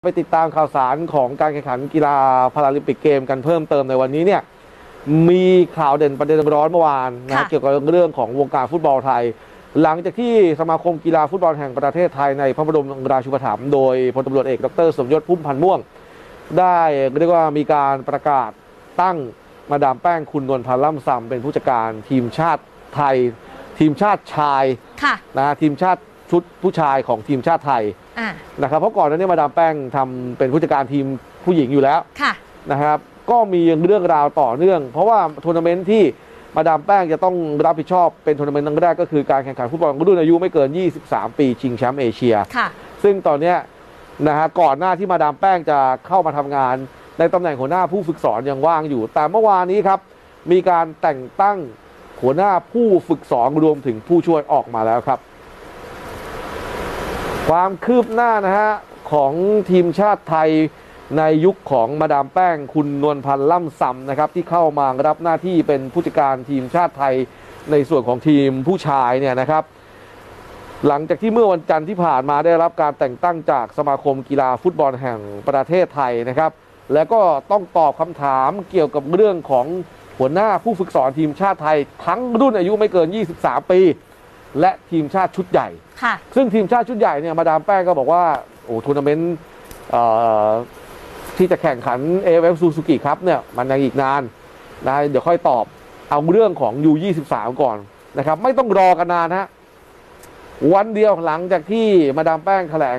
ไปติดตามข่าวสารของการแข่งขันกีฬาพาราลิมปิกเกมกันเพิ่มเติมในวันนี้เนี่ยมีข่าวเด่นประเด็นร้อนเมื่อวานนะเกี่ยวกับเรื่องของวงการฟุตบอลไทยหลังจากที่สมาคมกีฬาฟุตบอลแห่งประเทศไทยในพระบรมราชูปถัมภ์โดยพลตำรวจเอกดร.สมยศ พุ่มพันธ์ม่วงได้เรียกว่ามีการประกาศตั้งมาดามแป้งคุณนวลพันธ์ล่ำซำเป็นผู้จัดการทีมชาติไทยทีมชาติชายนะทีมชาติชุดผู้ชายของทีมชาติไทยนะครับเพราะก่อนหน้านี้มาดามแป้งทำเป็นผู้จัดการทีมผู้หญิงอยู่แล้วนะครับก็มีเรื่องราวต่อเนื่องเพราะว่าทัวร์นาเมนต์ที่มาดามแป้งจะต้องรับผิดชอบเป็นทัวร์นาเมนต์ครั้งแรกก็คือการแข่งขันฟุตบอลรุ่นอายุไม่เกิน23ปีชิงแชมป์เอเชียซึ่งตอนนี้นะฮะก่อนหน้าที่มาดามแป้งจะเข้ามาทำงานในตำแหน่งหัวหน้าผู้ฝึกสอนยังว่างอยู่แต่เมื่อวานนี้ครับมีการแต่งตั้งหัวหน้าผู้ฝึกสอนรวมถึงผู้ช่วยออกมาแล้วครับความคืบหน้านะฮะของทีมชาติไทยในยุคของมาดามแป้งคุณนวลพันธ์ล่ำซำนะครับที่เข้ามารับหน้าที่เป็นผู้จัดการทีมชาติไทยในส่วนของทีมผู้ชายเนี่ยนะครับหลังจากที่เมื่อวันจันทร์ที่ผ่านมาได้รับการแต่งตั้งจากสมาคมกีฬาฟุตบอลแห่งประเทศไทยนะครับแล้วก็ต้องตอบคำถามเกี่ยวกับเรื่องของหัวหน้าผู้ฝึกสอนทีมชาติไทยทั้งรุ่นอายุไม่เกิน23ปีและทีมชาติชุดใหญ่ซึ่งทีมชาติชุดใหญ่เนี่ยมาดามแป้งก็บอกว่าโอ้ทัวร์นาเมนต์ที่จะแข่งขัน AFF Suzuki ครับเนี่ยมันยังอีกนานนะเดี๋ยวค่อยตอบเอาเรื่องของ U23 ก่อนนะครับไม่ต้องรอกันนานฮะวันเดียวหลังจากที่มาดามแป้งแถล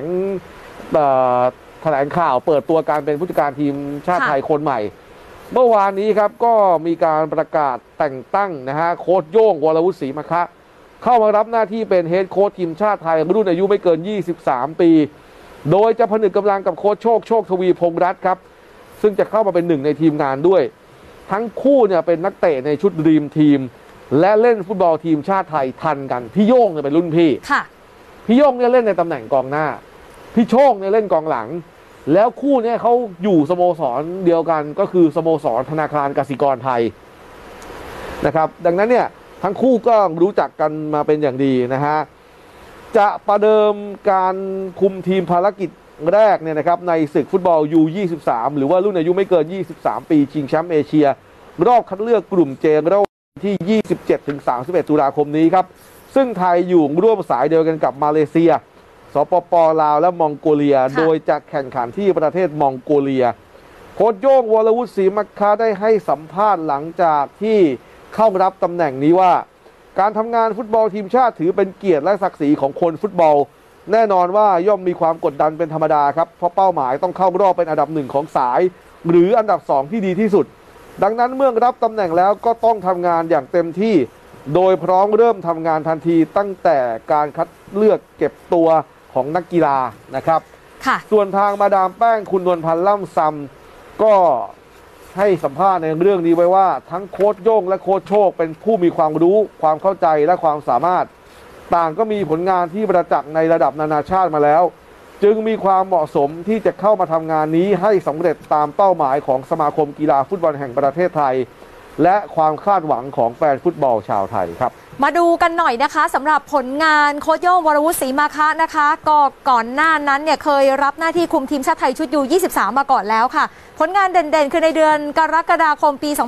งข่าวเปิดตัวการเป็นผู้จัดการทีมชาติไทยคนใหม่เมื่อวานนี้ครับก็มีการประกาศแต่งตั้งนะฮะโค้ชโย่งวรวุฒิศรีมะคะเข้ามารับหน้าที่เป็นเฮดโค้ชทีมชาติไทยรุ่นอายุไม่เกิน23ปีโดยจะผนึกกำลังกับโค้ชโชคทวีพงษ์รัตน์ครับซึ่งจะเข้ามาเป็นหนึ่งในทีมงานด้วยทั้งคู่เนี่ยเป็นนักเตะในชุดดรีมทีมและเล่นฟุตบอลทีมชาติไทยทันกันพี่โย่งเนี่ยเป็นรุ่นพี่พี่โย่งเนี่ยเล่นในตำแหน่งกองหน้าพี่โชคเนี่ยเล่นกองหลังแล้วคู่เนี่ยเขาอยู่สโมสรเดียวกันก็คือสโมสรธนาคารกสิกรไทยนะครับดังนั้นเนี่ยทั้งคู่ก็รู้จักกันมาเป็นอย่างดีนะฮะจะประเดิมการคุมทีมภารกิจแรกเนี่ยนะครับในศึกฟุตบอล U23 หรือว่ารุ่นอายุไม่เกิน23ปีชิงแชมป์เอเชียรอบคัดเลือกกลุ่มเจระหว่างที่ 27-31 ตุลาคมนี้ครับซึ่งไทยอยู่ร่วมสายเดียวกันกับมาเลเซียสปป.ลาวและมองโกเลียโดยจะแข่งขันที่ประเทศมองโกเลียโค้ชโย่งวรวุฒิศรีมะคะได้ให้สัมภาษณ์หลังจากที่เข้ารับตำแหน่งนี้ว่าการทำงานฟุตบอลทีมชาติถือเป็นเกียรติและศักดิ์ศรีของคนฟุตบอลแน่นอนว่าย่อมมีความกดดันเป็นธรรมดาครับเพราะเป้าหมายต้องเข้ารอบเป็นอันดับหนึ่งของสายหรืออันดับ2ที่ดีที่สุดดังนั้นเมื่อรับตำแหน่งแล้วก็ต้องทำงานอย่างเต็มที่โดยพร้อมเริ่มทำงานทันทีตั้งแต่การคัดเลือกเก็บตัวของนักกีฬานะครับส่วนทางมาดามแป้งคุณนวลพันธ์ล่ำซำก็ให้สัมภาษณ์ในเรื่องนี้ไว้ว่าทั้งโค้ชโย่งและโค้ชโชคเป็นผู้มีความรู้ความเข้าใจและความสามารถต่างก็มีผลงานที่ประจักษ์ในระดับนานาชาติมาแล้วจึงมีความเหมาะสมที่จะเข้ามาทำงานนี้ให้สำเร็จตามเป้าหมายของสมาคมกีฬาฟุตบอลแห่งประเทศไทยและความคาดหวังของแฟนฟุตบอลชาวไทยครับมาดูกันหน่อยนะคะสำหรับผลงานโค้ชโย่งวรวุฒิศรีมะคะนะคะก็ก่อนหน้านั้นเนี่ยเคยรับหน้าที่คุมทีมชาติไทยชุดU23มาก่อนแล้วค่ะผลงานเด่นๆคือในเดือนกรกฎาคมปี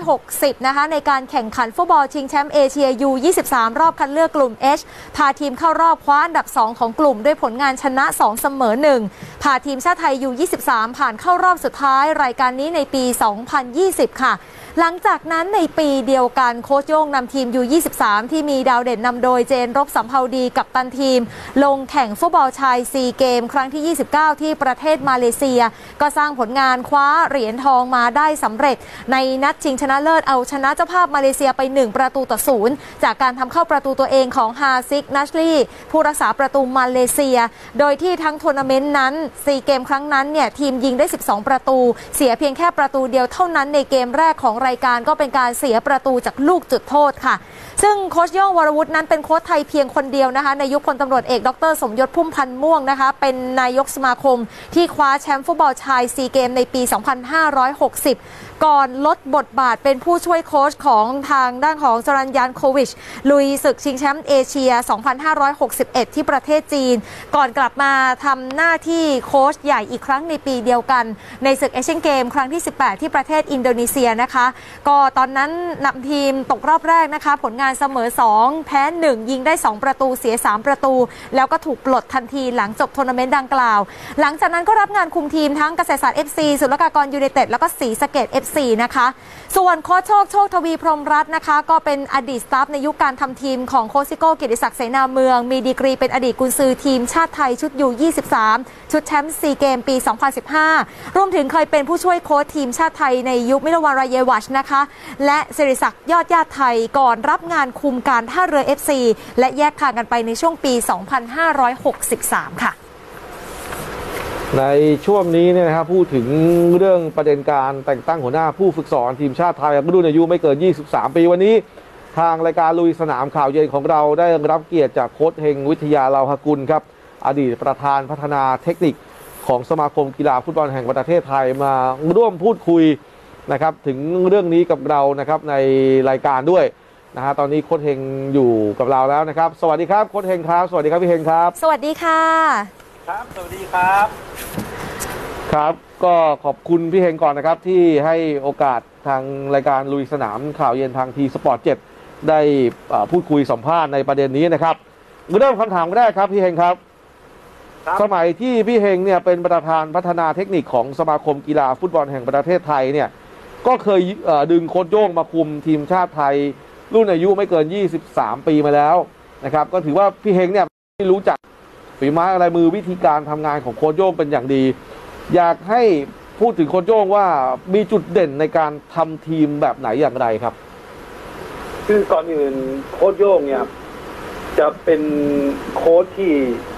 2560นะคะในการแข่งขันฟุตบอลชิงแชมป์เอเชียU23รอบคัดเลือกกลุ่ม H พาทีมเข้ารอบคว้าอันดับ2ของกลุ่มด้วยผลงานชนะ2เสมอ1พาทีมชาติไทยU23ผ่านเข้ารอบสุดท้ายรายการนี้ในปี2020ค่ะหลังจากนั้นในปีเดียวกันโค้ชโย่งนำทีมU23ที่มีดาวเด่นนำโดยเจนรบสำเภาดีกัปตันทีมลงแข่งฟุตบอลชายซีเกมครั้งที่29ที่ประเทศมาเลเซียก็สร้างผลงานคว้าเหรียญทองมาได้สำเร็จในนัดชิงชนะเลิศเอาชนะเจ้าภาพมาเลเซียไป1-0จากการทำเข้าประตูตัวเองของฮาซิกนัชลีผู้รักษาประตูมาเลเซียโดยที่ทั้งทัวร์นาเมนต์นั้นซีเกมครั้งนั้นเนี่ยทีมยิงได้12ประตูเสียเพียงแค่ประตูเดียวเท่านั้นในเกมแรกของรายการก็เป็นการเสียประตูจากลูกจุดโทษค่ะซึ่งโค้ชโย่งวรวุฒินั้นเป็นโค้ชไทยเพียงคนเดียวนะคะในยุคพลตำรวจเอกดร.สมยศพุ่มพันธ์ม่วงนะคะเป็นนายกสมาคมที่คว้าแชมป์ฟุตบอลชายซีเกมในปี 2560 ก่อนลดบทบาทเป็นผู้ช่วยโค้ชของทางด้านของจรัญญานโควิชลุยศึกชิงแชมป์เอเชีย 2561 ที่ประเทศจีนก่อนกลับมาทำหน้าที่โค้ชใหญ่อีกครั้งในปีเดียวกันในศึกเอเชียนเกมครั้งที่ 18 ที่ประเทศอินโดนีเซียนะคะก็ตอนนั้นนำทีมตกรอบแรกนะคะผลงานเสมอ 2 แพ้ 1 ยิงได้ 2 ประตูเสีย 3 ประตูแล้วก็ถูกปลดทันทีหลังจบทัวร์นาเมนต์ดังกล่าวหลังจากนั้นก็รับงานคุมทีมทั้งเกษตรศาสตร์ FC ศุลกากรยูไนเต็ดแล้วก็ศรีสะเกษ FC นะคะส่วนโค้ชโชคทวีพรหมรัตน์นะคะก็เป็นอดีตสตาฟในยุคการทำทีมของโค้ชซิโก้เกียรติศักดิ์เสนาเมืองมีดีกรีเป็นอดีตกุนซือทีมชาติไทยชุดยู23ชุดแชมป์ซีเกมปี 2015 รวมถึงเคยเป็นผู้ช่วยโค้ชทีมชาติไทยในยุคมิลวานรายวัชนะคะและศิริศักดิ์ยอดญาติไทยก่อนรับงานคุมการท่าเรือ FC และแยกทางกันไปในช่วงปี 2563 ค่ะในช่วงนี้เนี่ยนะครับพูดถึงเรื่องประเด็นการแต่งตั้งหัวหน้าผู้ฝึกสอนทีมชาติไทยรุ่นอายุไม่เกิน23 ปีวันนี้ทางรายการลุยสนามข่าวเย็นของเราได้รับเกียรติจากโค้ชเฮงวิทยาลาวหกุลครับอดีตประธานพัฒนาเทคนิคของสมาคมกีฬาฟุตบอลแห่งประเทศไทยมาร่วมพูดคุยนะครับถึงเรื่องนี้กับเรานะครับในรายการด้วยนะฮะตอนนี้โค้ชเฮงอยู่กับเราแล้วนะครับสวัสดีครับโค้ชเฮงครับสวัสดีครับพี่เฮงครับสวัสดีค่ะครับสวัสดีครับครับก็ขอบคุณพี่เฮงก่อนนะครับที่ให้โอกาสทางรายการลุยสนามข่าวเย็นทางทีสปอร์ต7ได้พูดคุยสัมภาษณ์ในประเด็นนี้นะครับเริ่มคำถามแรกครับพี่เฮงครับสมัยที่พี่เฮงเนี่ยเป็นประธานพัฒนาเทคนิคของสมาคมกีฬาฟุตบอลแห่งประเทศไทยเนี่ยก็เคยดึงโค้ชโย่งมาคุมทีมชาติไทยรุ่นอายุไม่เกิน23 ปีมาแล้วนะครับก็ถือว่าพี่เฮงเนี่ยรู้จักฝีไม้ลายมือวิธีการทำงานของโค้ชโย่งเป็นอย่างดีอยากให้พูดถึงโค้ชโย่งว่ามีจุดเด่นในการทำทีมแบบไหนอย่างไรครับคือก่อนอื่นโค้ชโย่งเนี่ยจะเป็นโค้ชที่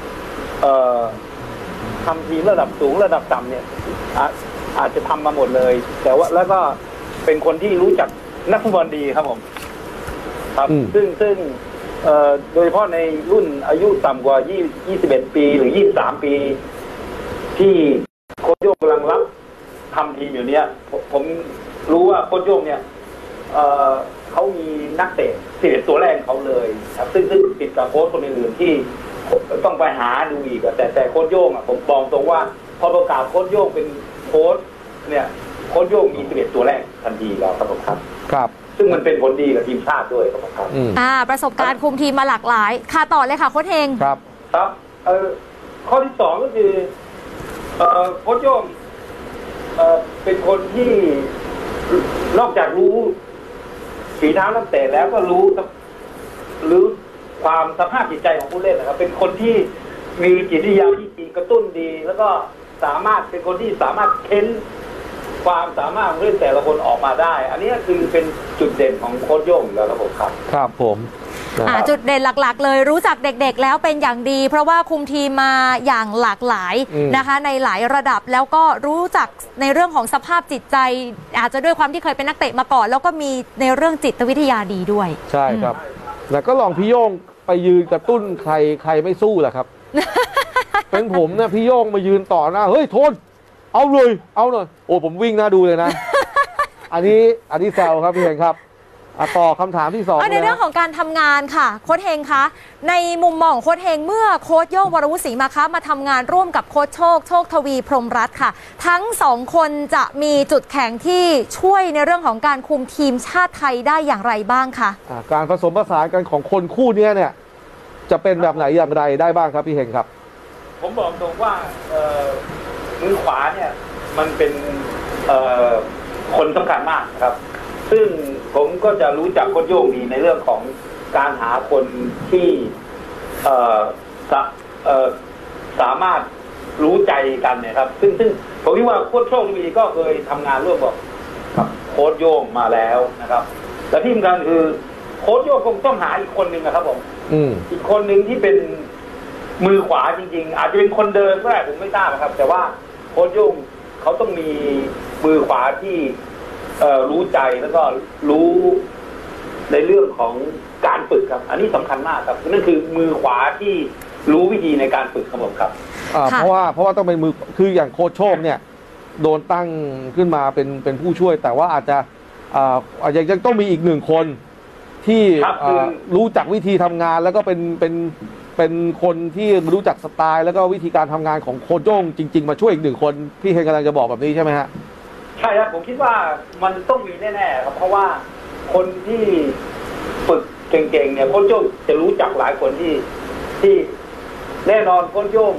ทำทีมระดับสูงระดับต่ำเนี่ยอาจจะทำมาหมดเลยแต่ว่าแล้วก็เป็นคนที่รู้จักนักฟุตบอลดีครับผมครับซึ่งโดยเฉพาะในรุ่นอายุต่ำกว่า21 ปีหรือ23 ปีที่โค้ชโย่งกำลังรับทำทีมอยู่เนี้ยผมรู้ว่าโค้ชโย่งเนี่ยเขามีนักเตะ11 ตัวแรกเขาเลยครับซึ่งติดกับโค้ชคนอื่นๆที่ต้องไปหาดูอีกแต่โค้ชโย่งผมบอกตรงว่าพอประกาศโค้ชโย่งเป็นโค้ชเนี่ยโค้ชโย่งมี11 ตัวแรกทันทีแล้วครับผมครับซึ่งมันเป็นผลดีกับทีมชาติด้วยครับประสบการณ์คุมทีมมาหลากหลายค่ะต่อเลยค่ะโค้ชเฮงครับข้อที่2ก็คือโค้ชโย่งเป็นคนที่นอกจากรู้ฝีเท้านักเตะแล้วก็รู้ความสภาพจิตใจของผู้เล่นนะครับเป็นคนที่มีจิตวิทยาที่ดีกระตุ้นดีแล้วก็เป็นคนที่สามารถเค้นความสามารถของผู้เล่นแต่ละคนออกมาได้อันนี้คือเป็นจุดเด่นของโค้ชโย่งแล้วครับผมครับผมจุดเด่นหลักๆเลยรู้จักเด็กๆแล้วเป็นอย่างดีเพราะว่าคุมทีมมาอย่างหลากหลายนะคะในหลายระดับแล้วก็รู้จักในเรื่องของสภาพจิตใจอาจจะด้วยความที่เคยเป็นนักเตะมาก่อนแล้วก็มีในเรื่องจิตวิทยาดีด้วยใช่ครับแล้วก็ลองพี่โย่งไปยืนกระตุ้นใครไม่สู้แหละครับ เป็นผมนะพี่โย่งมายืนต่อหน้าเฮ้ยโทนเอาเลยเอาหน่อยโอ้ผมวิ่งหน้าดูเลยนะ อันนี้แซวครับพี่เฮงครับต่อคำถามที่2 ในเรื่องของการทำงานค่ะโค้ชเฮงคะในมุมมองของโค้ชเฮงเมื่อโค้ชโย่งวรวุฒิศรีมาคะมาทำงานร่วมกับโค้ชโชคทวีพรหมรัตน์ค่ะทั้ง2คนจะมีจุดแข็งที่ช่วยในเรื่องของการคุมทีมชาติไทยได้อย่างไรบ้างคะการผสมผสานกันของคนคู่นี้เนี่ยจะเป็นแบบไหนอย่างไรได้บ้างครับพี่เฮงครับผมบอกตรงว่ามือขวาเนี่ยมันเป็นคนสำคัญมากครับซึ่งผมก็จะรู้จักโค้ชโย่งดีในเรื่องของการหาคนที่สามารถรู้ใจกันเนี่ยครับซึ่งผมคิดว่าโค้ชโชคดีก็เคยทำงานร่วมกับโค้ชโย่งมาแล้วนะครับและที่สำคัญคือโค้ชโย่งคงต้องหาอีกคนหนึ่งนะครับผมอีกคนหนึ่งที่เป็นมือขวาจริงๆอาจจะเป็นคนเดินก็ได้ผมไม่ทราบครับแต่ว่าโค้ชโย่งเขาต้องมีมือขวาที่รู้ใจแล้วก็รู้ในเรื่องของการฝึกครับอันนี้สำคัญมากครับนั่นคือมือขวาที่รู้วิธีในการฝึกครับผมครับเพราะว่าต้องเป็นมือคืออย่างโค้ชโชคเนี่ยโดนตั้งขึ้นมาเป็นผู้ช่วยแต่ว่าอาจจะยังต้องมีอีกหนึ่งคนที่รู้จักวิธีทำงานแล้วก็เป็นคนที่รู้จักสไตล์แล้วก็วิธีการทำงานของโค้ชโย่งจริงๆมาช่วยอีกหนึ่งคนพี่เฮงกำลังจะบอกแบบนี้ใช่ไหมฮะใช่ครับผมคิดว่ามันต้องมีแน่ๆครับเพราะว่าคนที่ฝึกเก่งๆเนี่ยโค้ชโย่งจะรู้จักหลายคนที่แน่นอนโค้ชโย่ง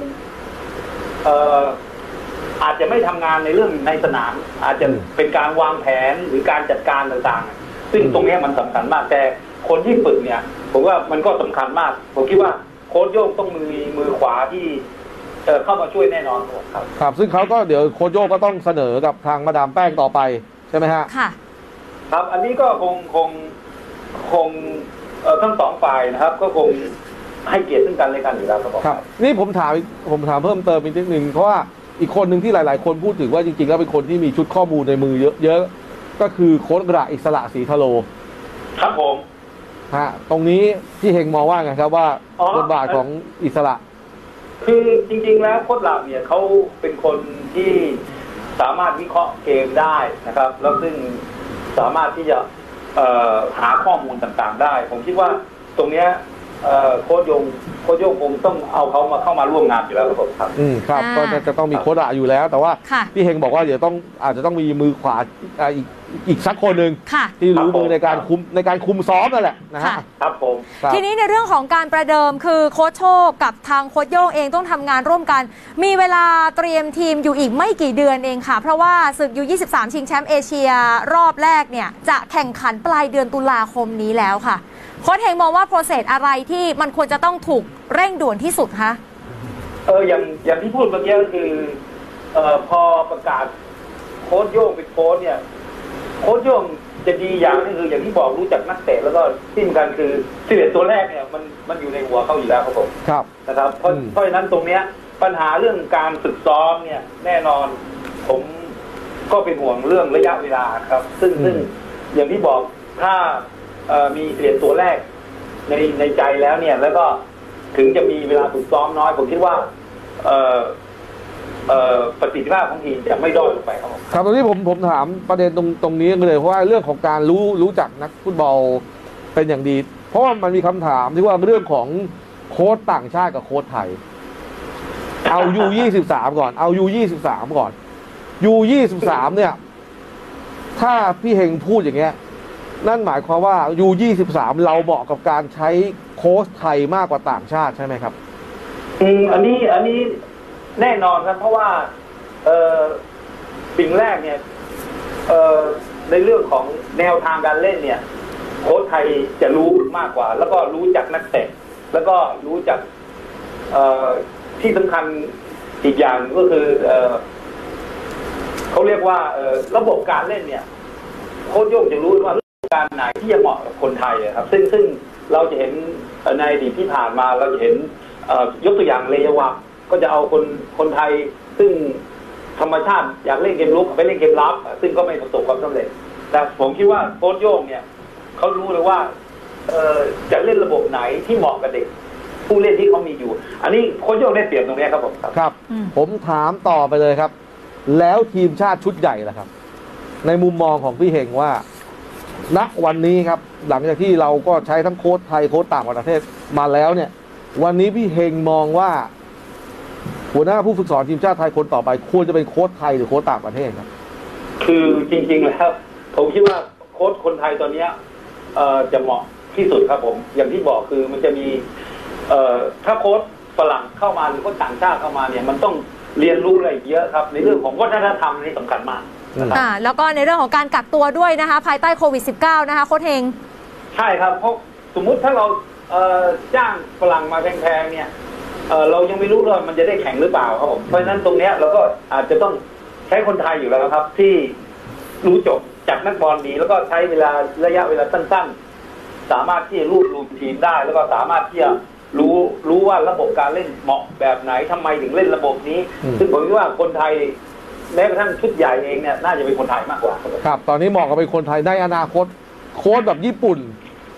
อาจจะไม่ทำงานในเรื่องในสนามอาจจะเป็นการวางแผนหรือการจัดการต่างๆซึ่งตรงนี้มันสำคัญมากแต่คนที่ฝึกเนี่ยผมว่ามันก็สำคัญมากผมคิดว่าโค้ชโย่งต้องมีมือขวาที่เข้ามาช่วยแน่นอนครับครับซึ่งเขาก็เดี๋ยวโค้ชโย่งก็ต้องเสนอกับทางมาดามแป้งต่อไปใช่ไหมฮะค่ะครับอันนี้ก็คงทั้งสองฝ่ายนะครับก็คงให้เกียรติซึ่งกันและกันอยู่แล้วครับนี่ผมถามเพิ่มเติมอีกนิดนึงเพราะว่าอีกคนหนึ่งที่หลายๆคนพูดถึงว่าจริงๆแล้วเป็นคนที่มีชุดข้อมูลในมือเยอะก็คือโค้ชกระอิสระศรีทะโลครับผมตรงนี้พี่เฮงมองว่าไงครับว่าบทบาทของอิสระคือจริงๆแล้วโค้ชหลักเนี่ยเขาเป็นคนที่สามารถวิเคราะห์เกมได้นะครับแล้วซึ่งสามารถที่จะหาข้อมูลต่างๆได้ผมคิดว่าตรงเนี้ยโค้ชโย่งคงต้องเอาเขามาเข้ามาร่วมงานอยู่แล้วครับครับครับก็จะต้องมีโค้ชอะอยู่แล้วแต่ว่าพี่เฮงบอกว่าเดี๋ยวอาจจะต้องมีมือขวาอีกสักคนหนึ่งที่รู้มือในการคุมซ้อมนั่นแหละนะฮะครับผมทีนี้ในเรื่องของการประเดิมคือโค้ชโชคกับทางโค้ชโย่งเองต้องทำงานร่วมกันมีเวลาเตรียมทีมอยู่อีกไม่กี่เดือนเองค่ะเพราะว่าศึกU23ชิงแชมป์เอเชียรอบแรกเนี่ยจะแข่งขันปลายเดือนตุลาคมนี้แล้วค่ะโค้ชเฮงมองว่าโปรเซสอะไรที่มันควรจะต้องถูกเร่งด่วนที่สุดคะอย่างที่พูดเมื่อกี้ก็คือพอประกาศโค้ชโย่งเป็นโค้ชเนี่ยโค้ชโย่งจะดีอย่างนึงคืออย่างที่บอกรู้จักนักเตะแล้วก็ที่สำคัญคือ11ตัวแรกเนี่ยมันอยู่ในหัวเขาอยู่แล้วครับผมครับนะครับเพราะฉะนั้นตรงเนี้ยปัญหาเรื่องการฝึกซ้อมเนี่ยแน่นอนผมก็เป็นห่วงเรื่องระยะเวลาครับซึ่งอย่างที่บอกถ้ามี11ตัวแรกในใจแล้วเนี่ยแล้วก็ถึงจะมีเวลาฝึกซ้อมน้อยผมคิดว่าประสิทธิภาพของทีมจะไม่ด้อยลงไปครับครับตรงนี้ผมถามประเด็นตรงนี้เลยเพราะว่าเรื่องของการรู้จักนักฟุตบอลเป็นอย่างดีเพราะว่ามันมีคำถามที่ว่าเรื่องของโค้ชต่างชาติกับโค้ชไทยเอาU23ก่อนเอาU23ก่อนU23เนี่ยถ้าพี่เฮงพูดอย่างเงี้ยนั่นหมายความว่าU23เราเหมาะกับการใช้โค้ชไทยมากกว่าต่างชาติใช่ไหมครับอันนี้แน่นอนครับเพราะว่าสิ่งแรกเนี่ยในเรื่องของแนวทางการเล่นเนี่ยโค้ชไทยจะรู้มากกว่าแล้วก็รู้จักนักเตะแล้วก็รู้จักที่สำคัญอีกอย่างก็คือเขาเรียกว่าระบบการเล่นเนี่ยโค้ชโย่งจะรู้ว่าการไหนที่จะเหมาะกับคนไทยครับซึ่งเราจะเห็นในอดีตที่ผ่านมาเราจะเห็นยกตัวอย่างเลยว่าก็จะเอาคนไทยซึ่งธรรมชาติอยากเล่นเกมลุกไปเล่นเกมรับซึ่งก็ไม่ประสบความสำเร็จแต่ผมคิดว่าโค้ชโย่งเนี่ยเขารู้เลยว่าจะเล่นระบบไหนที่เหมาะกับเด็กผู้เล่นที่เขามีอยู่อันนี้โค้ชโย่งได้เปรียบตรงนี้ครับผมครับผมถามต่อไปเลยครับแล้วทีมชาติชุดใหญ่ล่ะครับในมุมมองของพี่เฮงว่าณวันนี้ครับหลังจากที่เราก็ใช้ทั้งโค้ชไทยโค้ชต่างประเทศมาแล้วเนี่ยวันนี้พี่เฮงมองว่าหัวหน้าผู้ฝึกสอนทีมชาติไทยคนต่อไปควรจะเป็นโค้ชไทยหรือโค้ชต่างประเทศครับคือจริงๆแล้วผมคิดว่าโค้ชคนไทยตอนนี้จะเหมาะที่สุดครับผมอย่างที่บอกคือมันจะมีถ้าโค้ชฝรั่งเข้ามาหรือโค้ชต่างชาติเข้ามาเนี่ยมันต้องเรียนรู้อะไรเยอะครับในเรื่องของวัฒนธรรมนี่สำคัญมากแล้วก็ในเรื่องของการกักตัวด้วยนะคะภายใต้โควิด -19 นะคะโค้ชเฮงใช่ครับเพราะสมมุติถ้าเราจ้างฝรั่งมาแพงๆเนี่ยเรายังไม่รู้เลยมันจะได้แข่งหรือเปล่าครับผมเพราะฉะนั้นตรงนี้เราก็อาจจะต้องใช้คนไทยอยู่แล้วครับที่รู้จบจากนักบอลดีแล้วก็ใช้ระยะเวลาสั้นๆสามารถที่จะรูปทีมได้แล้วก็สามารถที่จะรู้ว่าระบบการเล่นเหมาะแบบไหนทำไมถึงเล่นระบบนี้ซึ่งผมคิดว่าคนไทยแม้กระทั่งชุดใหญ่เองเนี่ยน่าจะเป็นคนไทยมากกว่าครับตอนนี้เหมาะกับเป็นคนไทยได้อนาคตโค้ชแบบญี่ปุ่น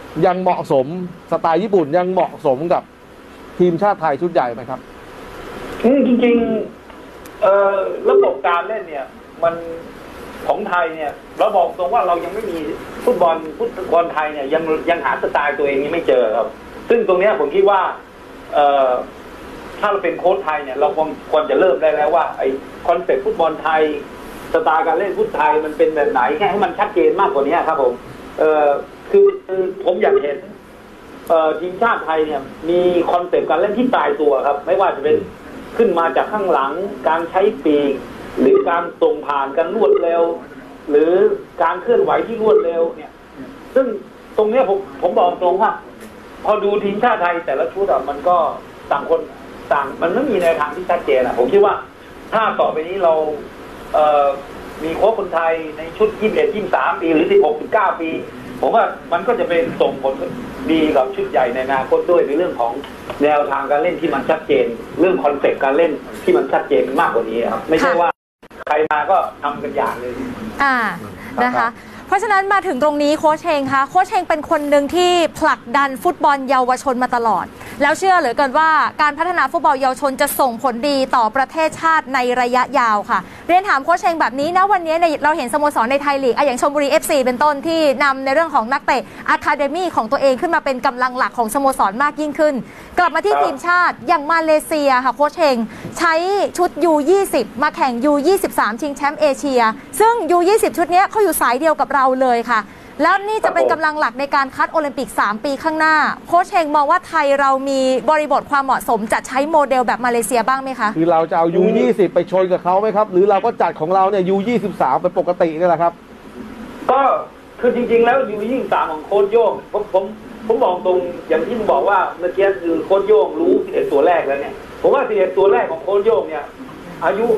ยังเหมาะสมสไตล์ญี่ปุ่นยังเหมาะสมกับทีมชาติไทยชุดใหญ่ไหมครับจริงๆระบบการเล่นเนี่ยมันของไทยเนี่ยเราบอกตรงว่าเรายังไม่มีฟุตบอลไทยเนี่ยยังหาสไตล์ตัวเองนี้ไม่เจอครับซึ่งตรงนี้ผมคิดว่าถ้าเราเป็นโค้ชไทยเนี่ยเราควรจะเริ่มได้แล้วว่าไอคอนเซ็ปต์ฟุตบอลไทยสไตล์การเล่นฟุตไทยมันเป็นแบบไหนแค่ให้มันชัดเจนมากกว่านี้ครับผมคือผมอยากเห็นทีมชาติไทยเนี่ยมีคอนเซ็ปต์การเล่นที่ตายตัวครับไม่ว่าจะเป็นขึ้นมาจากข้างหลังการใช้ปีกหรือการส่งผ่านการรวดเร็วหรือการเคลื่อนไหวที่รวดเร็วเนี่ยซึ่งตรงนี้ผมบอกตรงว่าพอดูทีมชาติไทยแต่ละชุดมันก็ต่างคนต่างมันไม่มีแนวทางที่ชัดเจนผมคิดว่าถ้าต่อไปนี้เรามีโค้ชคนไทยในชุด21 23 ปีหรือ16 19 ปีผมว่ามันก็จะเป็นส่งผลดีกับชุดใหญ่ในอนาคตด้วยในเรื่องของแนวทางการเล่นที่มันชัดเจนเรื่องคอนเซ็ปต์การเล่นที่มันชัดเจนมากกว่านี้ครับไม่ใช่ว่าใครมาก็ทำกันอย่างนึงนะคะเพราะฉะนั้นมาถึงตรงนี้โค้ชเฮงคะโค้ชเฮงเป็นคนหนึ่งที่ผลักดันฟุตบอลเยาวชนมาตลอดแล้วเชื่อเหลือเกินว่าการพัฒนาฟุตบอลเยาวชนจะส่งผลดีต่อประเทศชาติในระยะยาวค่ะเรียนถามโค้ชเฮงแบบนี้นะวันนี้เราเห็นสโมสรในไทยลีกอย่างชลบุรี FC เป็นต้นที่นำในเรื่องของนักเตะอะคาเดมี่ของตัวเองขึ้นมาเป็นกำลังหลักของสโมสรมากยิ่งขึ้นกลับมาที่ทีมชาติอย่างมาเลเซียค่ะโค้ชเฮงใช้ชุด U20 มาแข่ง U23 ชิงแชมป์เอเชียซึ่ง U20 ชุดนี้เขาอยู่สายเดียวกับเราเลยค่ะแล้วนี่จะเป็นกำลังหลักในการคัดโอลิมปิก3 ปีข้างหน้าโค้ชเฮงมองว่าไทยเรามีบริบทความเหมาะสมจะใช้โมเดลแบบมาเลเซียบ้างไหมคะคือเราจะเอา U20 ไปชนกับเขาไหมครับหรือเราก็จัดของเราเนี่ย U23 เป็นปกตินี่แหละครับก็คือจริงๆแล้ว U23 ของโค้ชโย่งผมบอกตรงอย่างที่ผมบอกว่าเมื่อกี้คือโค้ชโย่งรู้11 ตัวแรกแล้วเนี่ยผมว่า11 ตัวแรกของโค้ชโย่งเนี่ยอายุ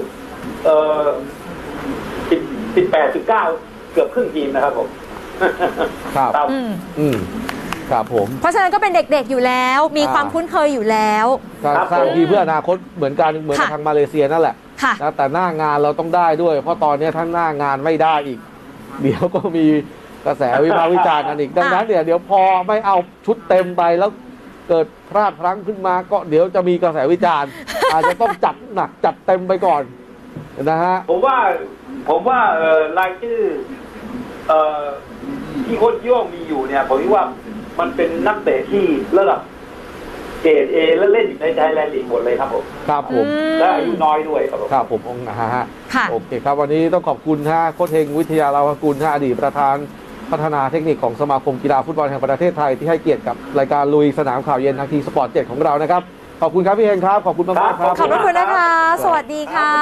18 19เกือบครึ่งทีมนะครับผมครับครับผมเพราะฉะนั้นก็เป็นเด็กๆอยู่แล้วมีความคุ้นเคยอยู่แล้วสร้างทีมเพื่ออนาคตเหมือนกันเหมือนทางมาเลเซียนั่นแหละนะแต่หน้างานเราต้องได้ด้วยเพราะตอนนี้ท่านหน้างานไม่ได้อีกเดี๋ยวก็มีกระแสวิพากษ์วิจารณ์กันอีกดังนั้นเดี๋ยวพอไม่เอาชุดเต็มไปแล้วเกิดพลาดพลั้งขึ้นมาก็เดี๋ยวจะมีกระแสวิจารณ์อาจจะต้องจัดหนักจัดเต็มไปก่อนนะฮะผมว่ารายชื่อที่โค้ชโย่งมีอยู่เนี่ยผมคิดว่ามันเป็นนักเตะที่ระดับเกรด A และเล่นอยู่ในไทยแลนด์ลีกหมดเลยครับผมครับผมและอายุน้อยด้วยครับผมฮะโอเคครับวันนี้ต้องขอบคุณโค้ชเฮงวิทยาลาวกุลอดีตประธานพัฒนาเทคนิคของสมาคมกีฬาฟุตบอลแห่งประเทศไทยที่ให้เกียรติกับรายการลุยสนามข่าวเย็นทางทีสปอร์ต7ของเรานะครับขอบคุณครับพี่เฮงครับขอบคุณมากครับขอบคุณนะคะสวัสดีค่ะ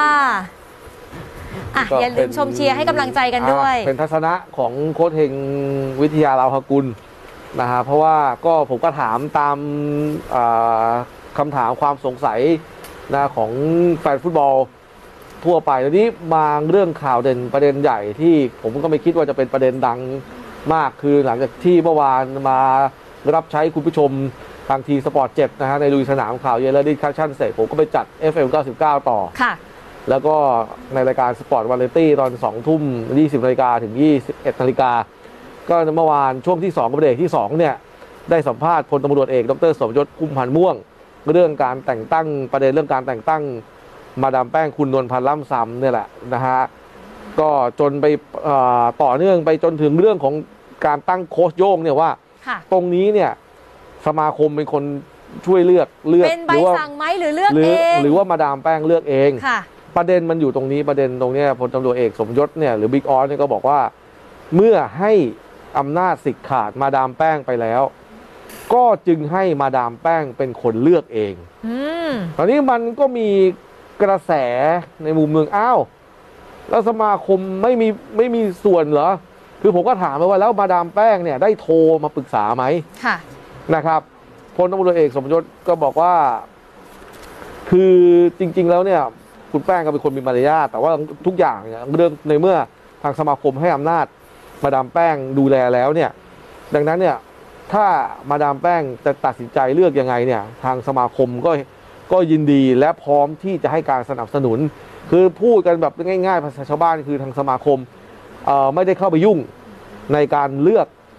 อย่าลืมชมเชียร์ให้กำลังใจกันด้วยเป็นทัศนะของโค้ชเฮงวิทยาลาวกุลนะฮะเพราะว่าก็ผมก็ถามตามคำถามความสงสัยนะของแฟนฟุตบอลทั่วไปทีนี้มาเรื่องข่าวเด่นประเด็นใหญ่ที่ผมก็ไม่คิดว่าจะเป็นประเด็นดังมากคือหลังจากที่เมื่อวานมารับใช้คุณผู้ชมทางทีสปอร์ต7นะฮะในลุยสนามข่าวเย็นและดิสคัชชั่นเสร็จผมก็ไปจัด FM 99 ต่อค่ะแล้วก็ในรายการสปอร์ตวาไรตี้ตอน 20:20 น.ถึง 21 น.ก็เมื่อวานช่วงที่2กับเบรกที่2เนี่ยได้สัมภาษณ์พลตำรวจเอกดร.สมยศพุ่มพันธ์ม่วงเรื่องการแต่งตั้งประเด็นเรื่องการแต่งตั้งมาดามแป้งคุณนวลพันธ์ล่ำซำเนี่ยแหละนะฮะก็จนไปต่อเนื่องไปจนถึงเรื่องของการตั้งโค้ชโย่งเนี่ยว่าตรงนี้เนี่ยสมาคมเป็นคนช่วยเลือกเป็นใบสั่งไหมหรือเลือกเองหรือว่ามาดามแป้งเลือกเองประเด็นมันอยู่ตรงนี้ประเด็นตรงนี้พลตำรวจเอกสมยศเนี่ยหรือบิ๊กออสเนี่ยก็บอกว่าเมื่อให้อำนาจสิทธิ์ขาดมาดามแป้งไปแล้วก็จึงให้มาดามแป้งเป็นคนเลือกเองตอนนี้มันก็มีกระแสในมุมหนึ่งอ้าวแล้วสมาคมไม่มีส่วนเหรอคือผมก็ถามไปว่าแล้วมาดามแป้งเนี่ยได้โทรมาปรึกษาไหมนะครับพลตำรวจเอกสมยศก็บอกว่าคือจริงๆแล้วเนี่ยคุณแป้งก็เป็นคนมีมารยาทแต่ว่าทุกอย่างเรื่องในเมื่อทางสมาคมให้อำนาจมาดามแป้งดูแลแล้วเนี่ยดังนั้นเนี่ยถ้ามาดามแป้งจะตัดสินใจเลือกยังไงเนี่ยทางสมาคมก็ยินดีและพร้อมที่จะให้การสนับสนุนคือพูดกันแบบง่ายๆภาษาชาวบ้านคือทางสมาคมไม่ได้เข้าไปยุ่งในการเลือก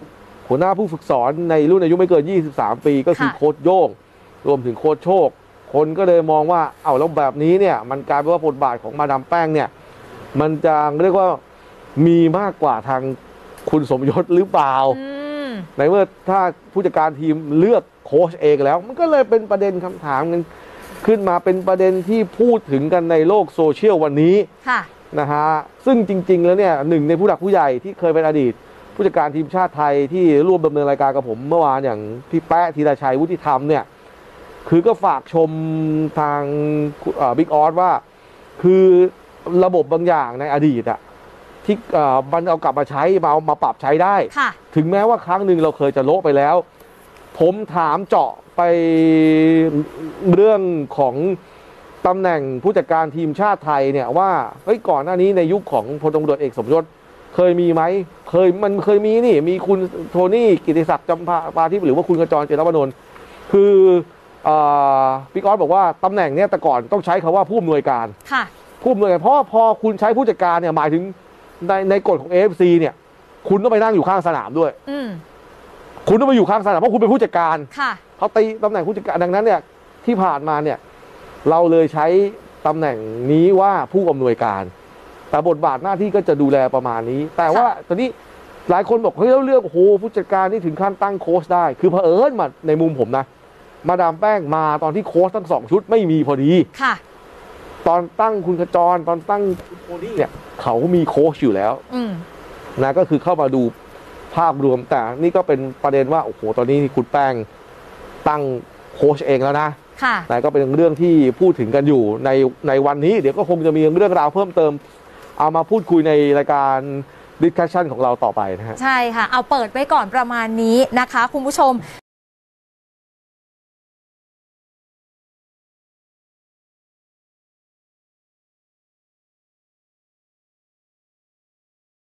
หัวหน้าผู้ฝึกสอนในรุ่นอายุไม่เกิน23 ปีก็คือโค้ชโย่งรวมถึงโค้ชโชคคนก็เลยมองว่าเอาแล้วแบบนี้เนี่ยมันกลายเป็นว่าบทบาทของมาดามแป้งเนี่ยมันจะเรียกว่ามีมากกว่าทางคุณสมยศหรือเปล่าในเมื่อถ้าผู้จัดการทีมเลือกโค้ชเองแล้วมันก็เลยเป็นประเด็นคำถามกันขึ้นมาเป็นประเด็นที่พูดถึงกันในโลกโซเชียลวันนี้นะฮะซึ่งจริงๆแล้วเนี่ยหนึ่งในผู้หลักผู้ใหญ่ที่เคยเป็นอดีตผู้จัดการทีมชาติไทยที่ร่วมดำเนินรายการกับผมเมื่อวานอย่างพี่แป๊ะธีรชัยวุฒิธรรมเนี่ยคือก็ฝากชมทางบิ๊กออสว่าคือระบบบางอย่างในอดีตอะที่มันเอากลับมาใช้มาปรับใช้ได้ถึงแม้ว่าครั้งหนึ่งเราเคยจะโละไปแล้วผมถามเจาะไปเรื่องของตำแหน่งผู้จัดการทีมชาติไทยเนี่ยว่าเฮ้ยก่อนหน้านี้ในยุคของพลตำรวจเอกสมยศเคยมีไหมมันเคยมีนี่มีคุณโทนี่กิติศักดิ์จำปาทิพย์หรือว่าคุณกระจรเจตวนนท์คือพี่ก๊อตบอกว่าตำแหน่งเนี้ยแต่ก่อนต้องใช้คำว่าผู้อำนวยการผู้อำนวยการเพราะพอคุณใช้ผู้จัดการเนี่ยหมายถึงในกฎของ AFC เนี่ยคุณต้องไปนั่งอยู่ข้างสนามด้วยคุณต้องไปอยู่ข้างสนามเพราะคุณเป็นผู้จัดการเขาตีตำแหน่งผู้จัดการดังนั้นเนี่ยที่ผ่านมาเนี่ยเราเลยใช้ตำแหน่งนี้ว่าผู้อำนวยการแต่บทบาทหน้าที่ก็จะดูแลประมาณนี้แต่ว่าตอนนี้หลายคนบอกเฮ้ยเรื่องโอ้โหผู้จัดการนี่ถึงขั้นตั้งโค้ชได้คือเผอิญมาในมุมผมนะมาดามแป้งมาตอนที่โค้ชทั้ง2 ชุดไม่มีพอดีตอนตั้งคุณขจรตอนตั้งโทนี่เนี่ยเขามีโค้ชอยู่แล้วนะก็คือเข้ามาดูภาพรวมแต่นี่ก็เป็นประเด็นว่าโอ้โหตอนนี้คุณแป้งตั้งโค้ชเองแล้วนะแต่ก็เป็นเรื่องที่พูดถึงกันอยู่ในวันนี้เดี๋ยวก็คงจะมีเรื่องราวเพิ่มเติมเอามาพูดคุยในรายการดิสคัชชั่นของเราต่อไปนะฮะใช่ค่ะเอาเปิดไว้ก่อนประมาณนี้นะคะคุณผู้ชม